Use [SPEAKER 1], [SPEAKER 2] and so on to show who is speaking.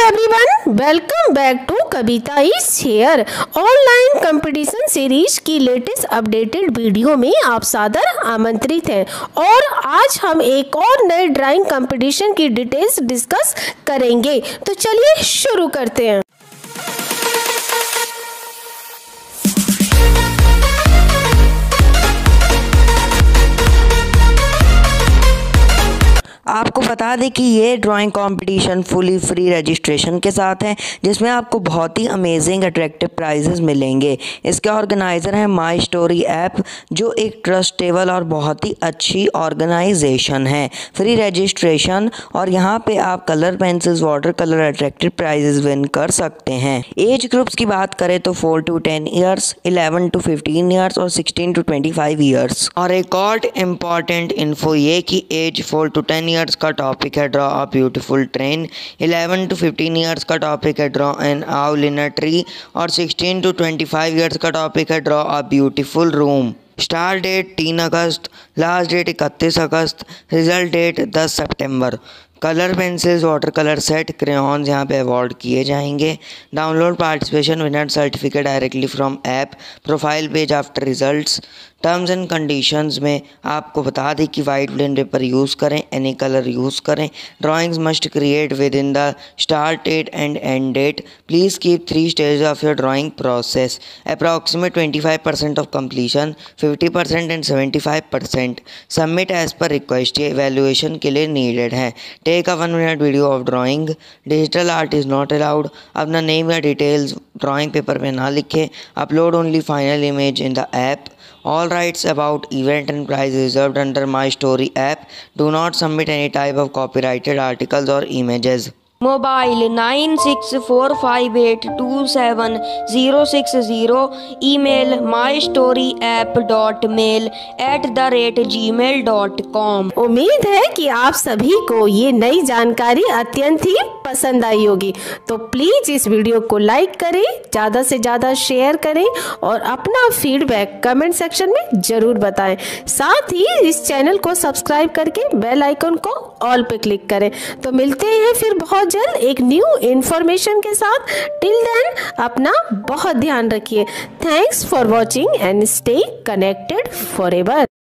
[SPEAKER 1] Everyone, welcome back to Kavita is here. Online competition series की latest updated video में आप सादर आमंत्रित हैं और आज हम एक और नए ड्राइंग कंपटीशन की डिटेल्स डिस्कस करेंगे। तो चलिए शुरू करते हैं।
[SPEAKER 2] आपको बता दें कि ये drawing competition fully free registration के साथ है, जिसमें आपको बहुत ही अमेजिंग अट्रैक्टिव प्राइजेस मिलेंगे। इसके ऑर्गेनाइज़र हैं माई स्टोरी ऐप, जो एक ट्रस्टेबल और बहुत ही अच्छी ऑर्गेनाइजेशन है। फ्री रजिस्ट्रेशन और यहाँ पे आप colour pencils, water colour, attractive prizes win कर सकते हैं। एज ग्रुप्स की बात करें तो 4 to 10 ईयर्स, 11 to 15 ईयर्स और 16 to 25 ईयर्स। और एक और इम्पॉर्टेंट इन्फो ये कि एज 4 to 10 ईयर्स का टॉपिक है draw a beautiful train, 11 to 15 years का टॉपिक है draw an owl in a tree और 16 to 25 ईयर्स का टॉपिक है draw a beautiful room. Start date 3 अगस्त, लास्ट डेट 31 अगस्त, रिजल्ट डेट 10 सितंबर। Colour pencils, water colour set, crayons यहाँ पे अवार्ड किए जाएंगे। Download participation winner certificate directly from app, profile page after results. Terms and conditions में आपको बता दें कि वाइट ब्लेन पेपर यूज़ करें, एनी कलर यूज़ करें। Drawings must create within the start date and end date. Please keep 3 stages of your drawing process. Approximate 25% of completion, 50% and 75%। Submit as per request. ये evaluation के लिए needed है। Take a 1 minute video of drawing. Digital art is not allowed. अपना name या details drawing paper पे ना लिखें। Upload only final image in the app. All rights about event and prize reserved under My Story app. Do not submit any type of copyrighted articles or images.
[SPEAKER 3] Mobile 9645827060. Email mystory@mail@gmail.com।
[SPEAKER 1] उम्मीद है कि आप सभी को ये नई जानकारी अत्यंत ही पसंद आई होगी। तो प्लीज इस वीडियो को लाइक करें, ज़्यादा से ज़्यादा शेयर करें और अपना फीडबैक कमेंट सेक्शन में ज़रूर बताएं। साथ ही इस चैनल को सब्सक्राइब करके बेल आइकन को ऑल पे क्लिक करें। तो मिलते हैं फिर बहुत जल्द एक न्यू इन्फॉर्मेशन के साथ। टिल देन अपना बहुत ध्यान रखिए। Thanks for watching and stay connected forever.